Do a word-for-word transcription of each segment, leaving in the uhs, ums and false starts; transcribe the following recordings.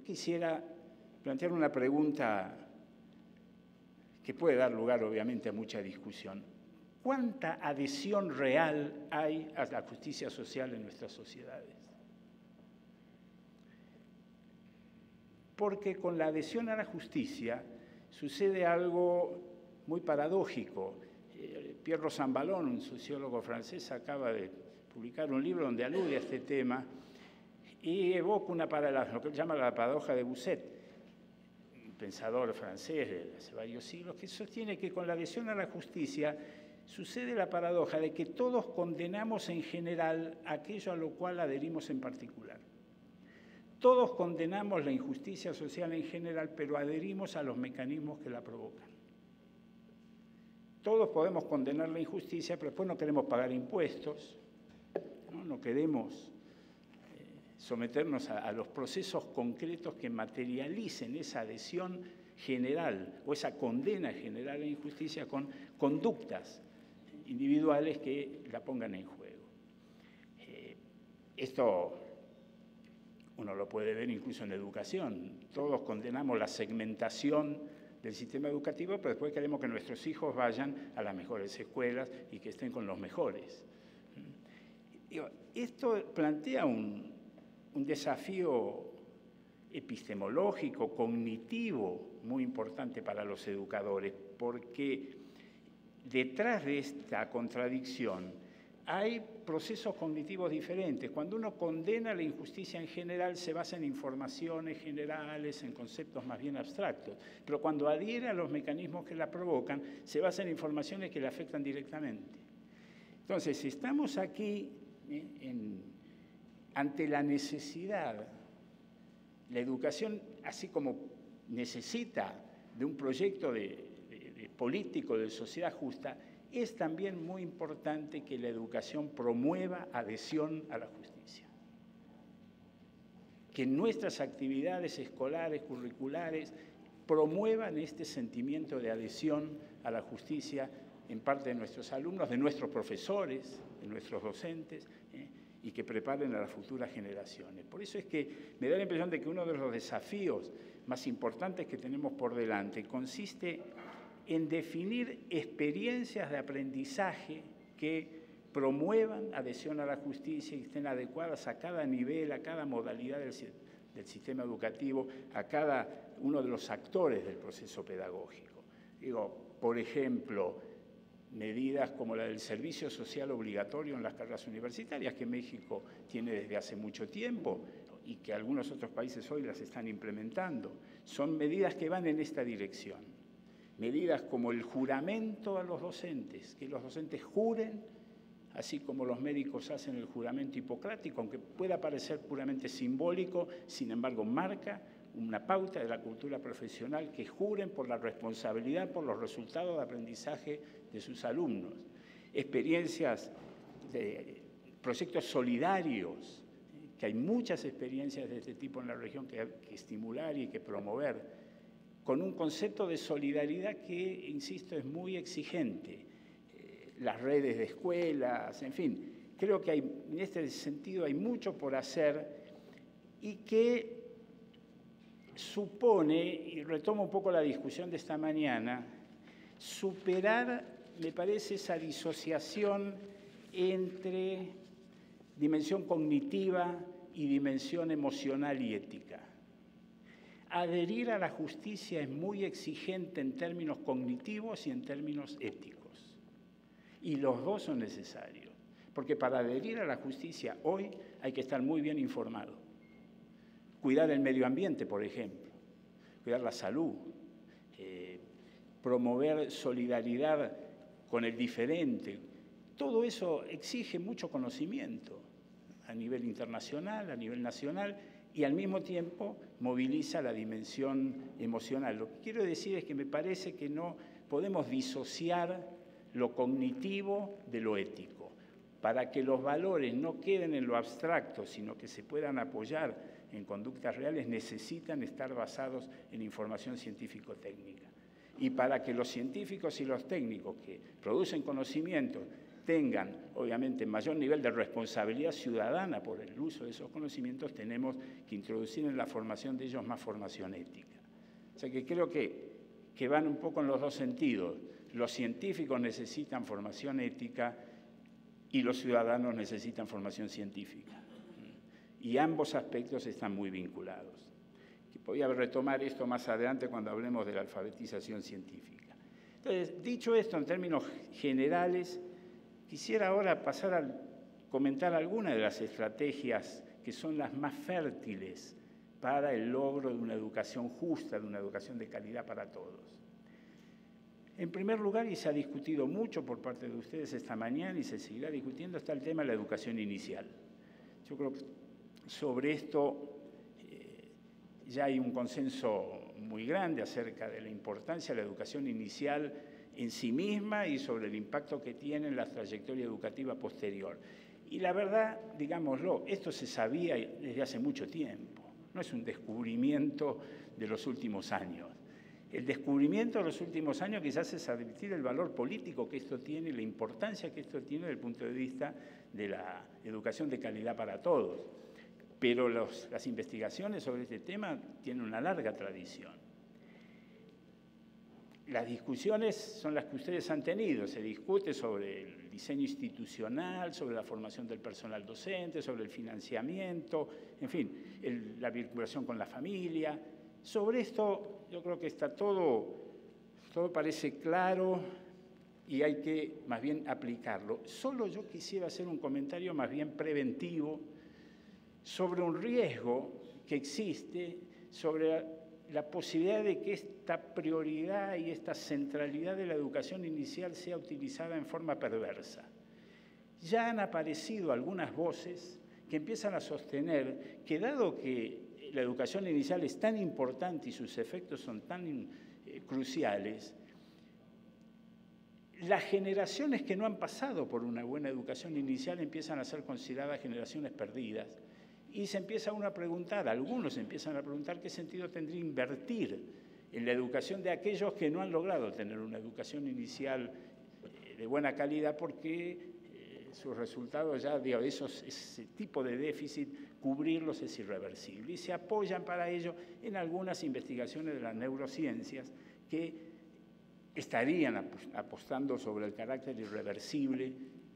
quisiera plantear una pregunta que puede dar lugar, obviamente, a mucha discusión. ¿Cuánta adhesión real hay a la justicia social en nuestras sociedades? Porque con la adhesión a la justicia sucede algo muy paradójico. Eh, Pierre Rosanvallon, un sociólogo francés, acaba de publicar un libro donde alude a este tema y evoca una paradoja, lo que llama la paradoja de Bousset, un pensador francés de hace varios siglos, que sostiene que con la adhesión a la justicia sucede la paradoja de que todos condenamos en general aquello a lo cual adherimos en particular. Todos condenamos la injusticia social en general, pero adherimos a los mecanismos que la provocan. Todos podemos condenar la injusticia, pero después no queremos pagar impuestos, no, no queremos eh, someternos a, a los procesos concretos que materialicen esa adhesión general o esa condena general a la injusticia con conductas individuales que la pongan en juego. Eh, esto uno lo puede ver incluso en la educación. Todos condenamos la segmentación del sistema educativo, pero después queremos que nuestros hijos vayan a las mejores escuelas y que estén con los mejores. Esto plantea un, un desafío epistemológico, cognitivo, muy importante para los educadores, porque detrás de esta contradicción hay procesos cognitivos diferentes. Cuando uno condena la injusticia en general, se basa en informaciones generales, en conceptos más bien abstractos. Pero cuando adhiere a los mecanismos que la provocan, se basa en informaciones que la afectan directamente. Entonces, estamos aquí eh, en, ante la necesidad. La educación, así como necesita de un proyecto de, de, de político de sociedad justa, es también muy importante que la educación promueva adhesión a la justicia. Que nuestras actividades escolares, curriculares, promuevan este sentimiento de adhesión a la justicia en parte de nuestros alumnos, de nuestros profesores, de nuestros docentes, ¿eh? y que preparen a las futuras generaciones. Por eso es que me da la impresión de que uno de los desafíos más importantes que tenemos por delante consiste en definir experiencias de aprendizaje que promuevan adhesión a la justicia y estén adecuadas a cada nivel, a cada modalidad del, del sistema educativo, a cada uno de los actores del proceso pedagógico. Digo, por ejemplo, medidas como la del servicio social obligatorio en las carreras universitarias, que México tiene desde hace mucho tiempo y que algunos otros países hoy las están implementando, son medidas que van en esta dirección. Medidas como el juramento a los docentes, que los docentes juren, así como los médicos hacen el juramento hipocrático, aunque pueda parecer puramente simbólico, sin embargo marca una pauta de la cultura profesional, que juren por la responsabilidad, por los resultados de aprendizaje de sus alumnos. Experiencias de proyectos solidarios, que hay muchas experiencias de este tipo en la región que hay que estimular y que promover, con un concepto de solidaridad que, insisto, es muy exigente. Eh, las redes de escuelas, en fin, creo que hay, en este sentido hay mucho por hacer y que supone, y retomo un poco la discusión de esta mañana, superar, me parece, esa disociación entre dimensión cognitiva y dimensión emocional y ética. Adherir a la justicia es muy exigente en términos cognitivos y en términos éticos. Y los dos son necesarios. Porque para adherir a la justicia hoy hay que estar muy bien informado. Cuidar el medio ambiente, por ejemplo. Cuidar la salud. Eh, promover solidaridad con el diferente. Todo eso exige mucho conocimiento a nivel internacional, a nivel nacional, y al mismo tiempo moviliza la dimensión emocional. Lo que quiero decir es que me parece que no podemos disociar lo cognitivo de lo ético. Para que los valores no queden en lo abstracto, sino que se puedan apoyar en conductas reales, necesitan estar basados en información científico-técnica. Y para que los científicos y los técnicos que producen conocimiento tengan, obviamente, mayor nivel de responsabilidad ciudadana por el uso de esos conocimientos, tenemos que introducir en la formación de ellos más formación ética. O sea que creo que, que van un poco en los dos sentidos. Los científicos necesitan formación ética y los ciudadanos necesitan formación científica. Y ambos aspectos están muy vinculados. Voy a retomar esto más adelante cuando hablemos de la alfabetización científica. Entonces, dicho esto en términos generales, quisiera ahora pasar a comentar algunas de las estrategias que son las más fértiles para el logro de una educación justa, de una educación de calidad para todos. En primer lugar, y se ha discutido mucho por parte de ustedes esta mañana y se seguirá discutiendo, está el tema de la educación inicial. Yo creo que sobre esto eh, ya hay un consenso muy grande acerca de la importancia de la educación inicial en sí misma y sobre el impacto que tiene en la trayectoria educativa posterior. Y la verdad, digámoslo, esto se sabía desde hace mucho tiempo, no es un descubrimiento de los últimos años. El descubrimiento de los últimos años quizás es advertir el valor político que esto tiene y la importancia que esto tiene desde el punto de vista de la educación de calidad para todos. Pero los, las investigaciones sobre este tema tienen una larga tradición. Las discusiones son las que ustedes han tenido. Se discute sobre el diseño institucional, sobre la formación del personal docente, sobre el financiamiento, en fin, el, la vinculación con la familia. Sobre esto yo creo que está todo, todo parece claro y hay que más bien aplicarlo. Solo yo quisiera hacer un comentario más bien preventivo sobre un riesgo que existe, sobre la posibilidad de que esta prioridad y esta centralidad de la educación inicial sea utilizada en forma perversa. Ya han aparecido algunas voces que empiezan a sostener que dado que la educación inicial es tan importante y sus efectos son tan eh, cruciales, las generaciones que no han pasado por una buena educación inicial empiezan a ser consideradas generaciones perdidas. Y se empieza uno a preguntar, algunos empiezan a preguntar qué sentido tendría invertir en la educación de aquellos que no han logrado tener una educación inicial de buena calidad porque eh, sus resultados ya, digo, esos, ese tipo de déficit, cubrirlos es irreversible. Y se apoyan para ello en algunas investigaciones de las neurociencias que estarían apostando sobre el carácter irreversible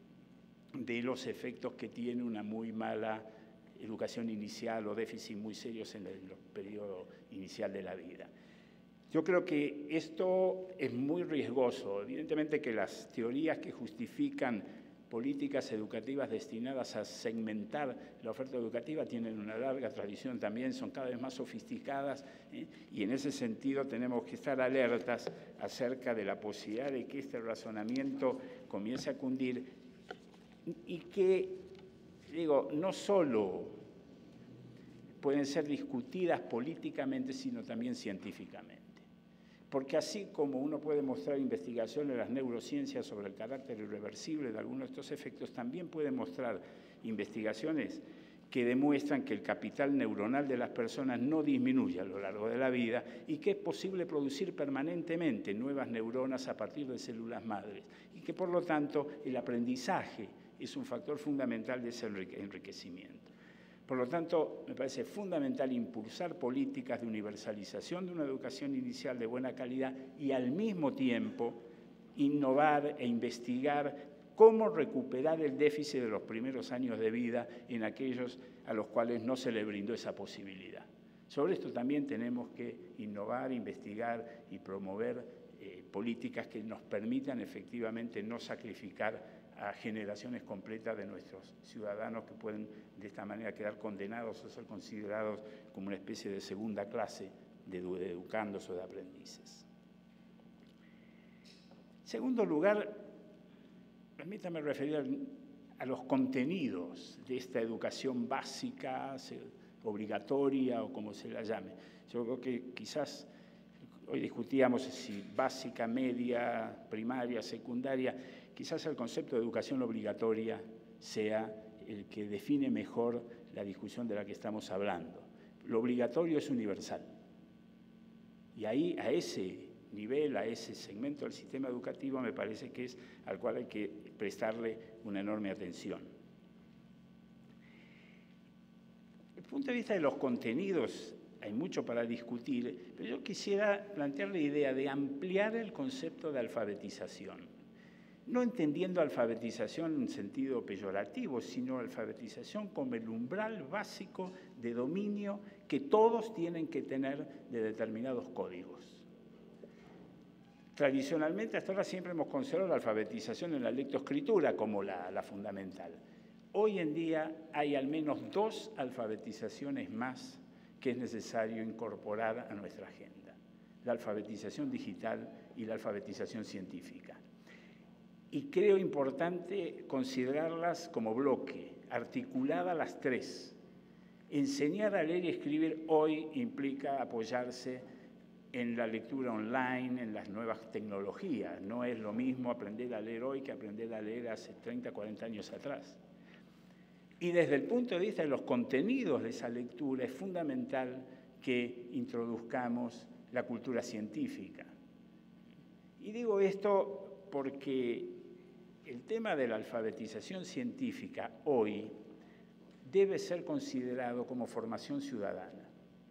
de los efectos que tiene una muy mala educación inicial o déficit muy serios en el periodo inicial de la vida. Yo creo que esto es muy riesgoso. Evidentemente que las teorías que justifican políticas educativas destinadas a segmentar la oferta educativa tienen una larga tradición también, son cada vez más sofisticadas, ¿eh? Y en ese sentido tenemos que estar alertas acerca de la posibilidad de que este razonamiento comience a cundir y que, digo, no solo pueden ser discutidas políticamente, sino también científicamente. Porque así como uno puede mostrar investigaciones en las neurociencias sobre el carácter irreversible de algunos de estos efectos, también puede mostrar investigaciones que demuestran que el capital neuronal de las personas no disminuye a lo largo de la vida y que es posible producir permanentemente nuevas neuronas a partir de células madres y que, por lo tanto, el aprendizaje es un factor fundamental de ese enriquecimiento. Por lo tanto, me parece fundamental impulsar políticas de universalización de una educación inicial de buena calidad y, al mismo tiempo, innovar e investigar cómo recuperar el déficit de los primeros años de vida en aquellos a los cuales no se les brindó esa posibilidad. Sobre esto también tenemos que innovar, investigar y promover eh, políticas que nos permitan efectivamente no sacrificar a generaciones completas de nuestros ciudadanos que pueden de esta manera quedar condenados o ser considerados como una especie de segunda clase de educandos o de aprendices. En segundo lugar, permítame referir a los contenidos de esta educación básica, obligatoria o como se la llame. Yo creo que quizás hoy discutíamos si básica, media, primaria, secundaria. Quizás el concepto de educación obligatoria sea el que define mejor la discusión de la que estamos hablando. Lo obligatorio es universal. Y ahí, a ese nivel, a ese segmento del sistema educativo, me parece que es al cual hay que prestarle una enorme atención. Desde el punto de vista de los contenidos, hay mucho para discutir, pero yo quisiera plantear la idea de ampliar el concepto de alfabetización. No entendiendo alfabetización en sentido peyorativo, sino alfabetización como el umbral básico de dominio que todos tienen que tener de determinados códigos. Tradicionalmente, hasta ahora siempre hemos considerado la alfabetización en la lectoescritura como la, la fundamental. Hoy en día hay al menos dos alfabetizaciones más que es necesario incorporar a nuestra agenda: la alfabetización digital y la alfabetización científica. Y creo importante considerarlas como bloque, articuladas las tres. Enseñar a leer y escribir hoy implica apoyarse en la lectura online, en las nuevas tecnologías. No es lo mismo aprender a leer hoy que aprender a leer hace treinta, cuarenta años atrás. Y desde el punto de vista de los contenidos de esa lectura es fundamental que introduzcamos la cultura científica. Y digo esto porque el tema de la alfabetización científica hoy debe ser considerado como formación ciudadana.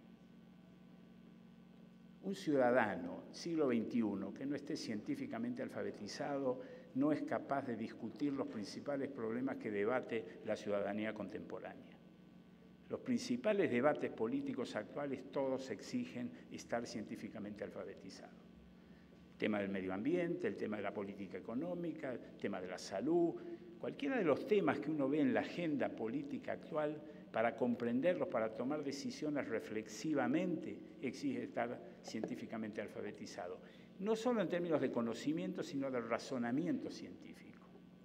Un ciudadano, siglo veintiuno, que no esté científicamente alfabetizado, no es capaz de discutir los principales problemas que debate la ciudadanía contemporánea. Los principales debates políticos actuales todos exigen estar científicamente alfabetizados. El tema del medio ambiente, el tema de la política económica, el tema de la salud, cualquiera de los temas que uno ve en la agenda política actual, para comprenderlos, para tomar decisiones reflexivamente, exige estar científicamente alfabetizado. No solo en términos de conocimiento, sino de razonamiento científico.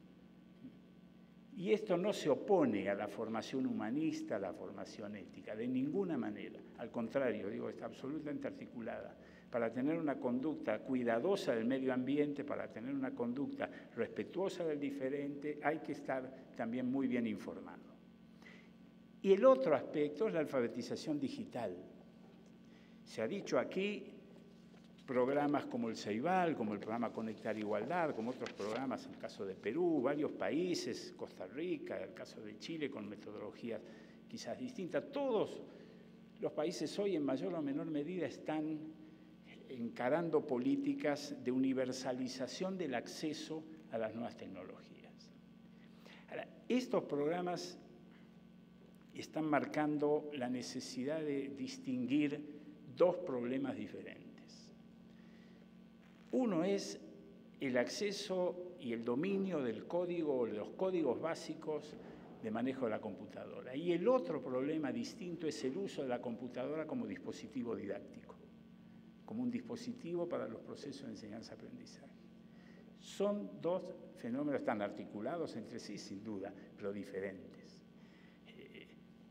Y esto no se opone a la formación humanista, a la formación ética, de ninguna manera. Al contrario, digo, está absolutamente articulada. Para tener una conducta cuidadosa del medio ambiente, para tener una conducta respetuosa del diferente, hay que estar también muy bien informado. Y el otro aspecto es la alfabetización digital. Se ha dicho aquí, programas como el Ceibal, como el programa Conectar Igualdad, como otros programas en el caso de Perú, varios países, Costa Rica, el caso de Chile, con metodologías quizás distintas. Todos los países hoy en mayor o menor medida están encarando políticas de universalización del acceso a las nuevas tecnologías. Ahora, estos programas están marcando la necesidad de distinguir dos problemas diferentes. Uno es el acceso y el dominio del código, de los códigos básicos de manejo de la computadora. Y el otro problema distinto es el uso de la computadora como dispositivo didáctico, como un dispositivo para los procesos de enseñanza-aprendizaje. Son dos fenómenos tan articulados entre sí, sin duda, pero diferentes. Eh,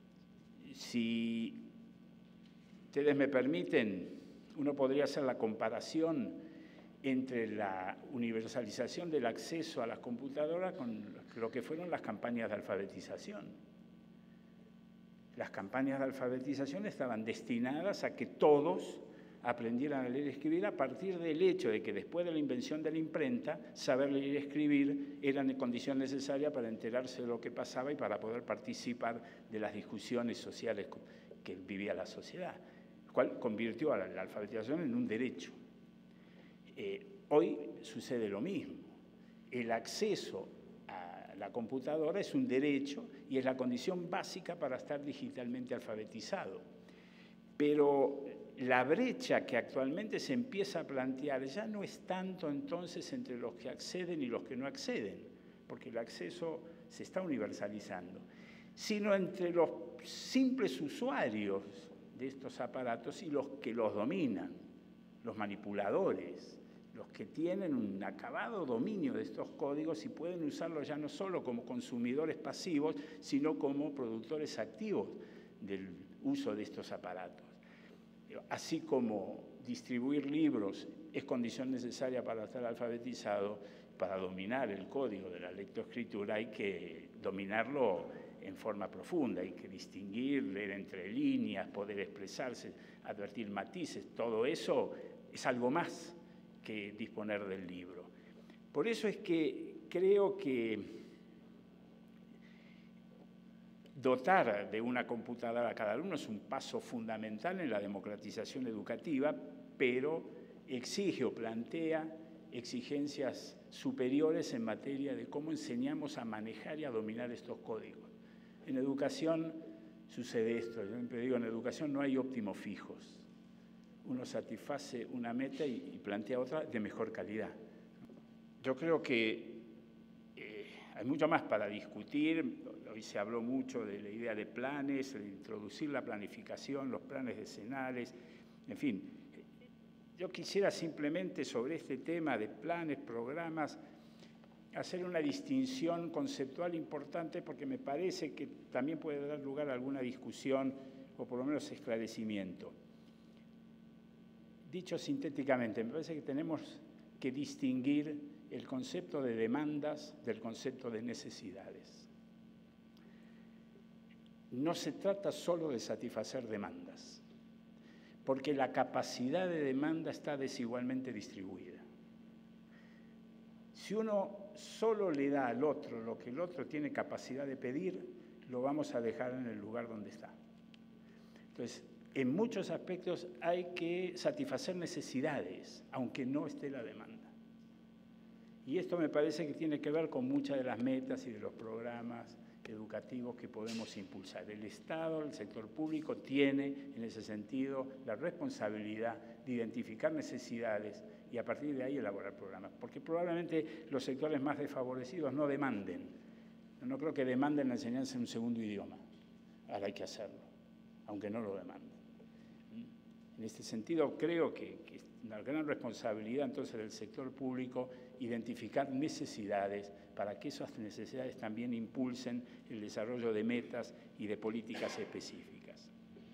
si ustedes me permiten, uno podría hacer la comparación entre la universalización del acceso a las computadoras con lo que fueron las campañas de alfabetización. Las campañas de alfabetización estaban destinadas a que todos aprendieran a leer y escribir a partir del hecho de que después de la invención de la imprenta, saber leer y escribir era una condición necesaria para enterarse de lo que pasaba y para poder participar de las discusiones sociales que vivía la sociedad, lo cual convirtió a la alfabetización en un derecho. Eh, hoy sucede lo mismo. El acceso a la computadora es un derecho y es la condición básica para estar digitalmente alfabetizado. Pero la brecha que actualmente se empieza a plantear ya no es tanto entonces entre los que acceden y los que no acceden, porque el acceso se está universalizando, sino entre los simples usuarios de estos aparatos y los que los dominan, los manipuladores, los que tienen un acabado dominio de estos códigos y pueden usarlos ya no solo como consumidores pasivos, sino como productores activos del uso de estos aparatos. Así como distribuir libros es condición necesaria para estar alfabetizado, para dominar el código de la lectoescritura hay que dominarlo en forma profunda, hay que distinguir, leer entre líneas, poder expresarse, advertir matices, todo eso es algo más que disponer del libro. Por eso es que creo que dotar de una computadora a cada alumno es un paso fundamental en la democratización educativa, pero exige o plantea exigencias superiores en materia de cómo enseñamos a manejar y a dominar estos códigos. En educación sucede esto, yo siempre digo, en educación no hay óptimos fijos. Uno satisface una meta y, y plantea otra de mejor calidad. Yo creo que eh, hay mucho más para discutir. Hoy se habló mucho de la idea de planes, de introducir la planificación, los planes decenales, en fin. Yo quisiera simplemente sobre este tema de planes, programas, hacer una distinción conceptual importante porque me parece que también puede dar lugar a alguna discusión o por lo menos esclarecimiento. Dicho sintéticamente, me parece que tenemos que distinguir el concepto de demandas del concepto de necesidades. No se trata solo de satisfacer demandas, porque la capacidad de demanda está desigualmente distribuida. Si uno solo le da al otro lo que el otro tiene capacidad de pedir, lo vamos a dejar en el lugar donde está. Entonces, en muchos aspectos hay que satisfacer necesidades, aunque no esté la demanda. Y esto me parece que tiene que ver con muchas de las metas y de los programas educativos que podemos impulsar. El Estado, el sector público, tiene en ese sentido la responsabilidad de identificar necesidades y a partir de ahí elaborar programas, porque probablemente los sectores más desfavorecidos no demanden. No creo que demanden la enseñanza en un segundo idioma. Ahora hay que hacerlo, aunque no lo demanden. En este sentido, creo que, que es una gran responsabilidad entonces del sector público identificar necesidades para que esas necesidades también impulsen el desarrollo de metas y de políticas específicas.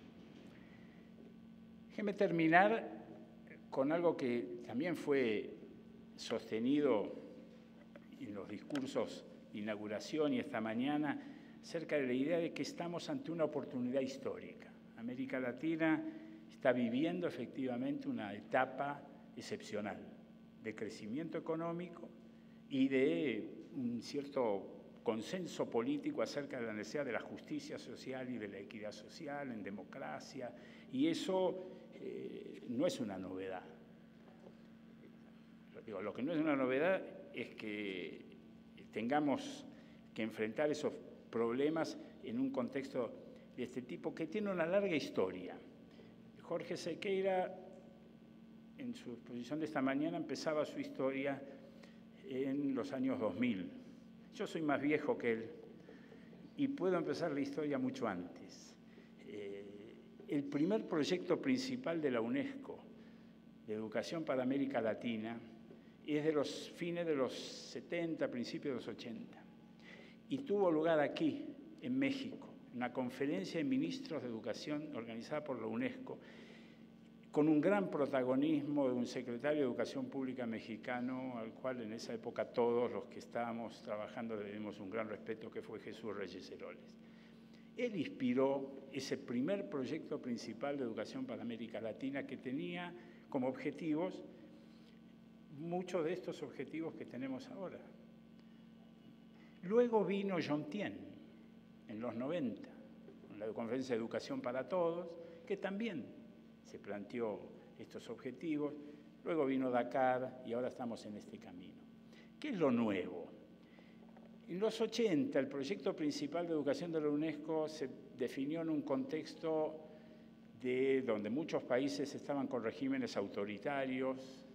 Déjeme terminar con algo que también fue sostenido en los discursos de inauguración y esta mañana, acerca de la idea de que estamos ante una oportunidad histórica. América Latina está viviendo efectivamente una etapa excepcional de crecimiento económico y de un cierto consenso político acerca de la necesidad de la justicia social y de la equidad social en democracia, y eso eh, no es una novedad. Digo, lo que no es una novedad es que tengamos que enfrentar esos problemas en un contexto de este tipo que tiene una larga historia. Jorge Sequeira, en su exposición de esta mañana, empezaba su historia en los años dos mil. Yo soy más viejo que él y puedo empezar la historia mucho antes. Eh, el primer proyecto principal de la UNESCO de educación para América Latina es de los fines de los setenta, principios de los ochenta, y tuvo lugar aquí, en México, una conferencia de ministros de educación organizada por la UNESCO, con un gran protagonismo de un secretario de Educación Pública mexicano, al cual en esa época todos los que estábamos trabajando le debemos un gran respeto, que fue Jesús Reyes Heroles. Él inspiró ese primer proyecto principal de educación para América Latina, que tenía como objetivos muchos de estos objetivos que tenemos ahora. Luego vino John Tien, en los noventa, con la Conferencia de Educación para Todos, que también se planteó estos objetivos. Luego vino Dakar y ahora estamos en este camino. ¿Qué es lo nuevo? En los ochenta, el proyecto principal de educación de la UNESCO se definió en un contexto de donde muchos países estaban con regímenes autoritarios,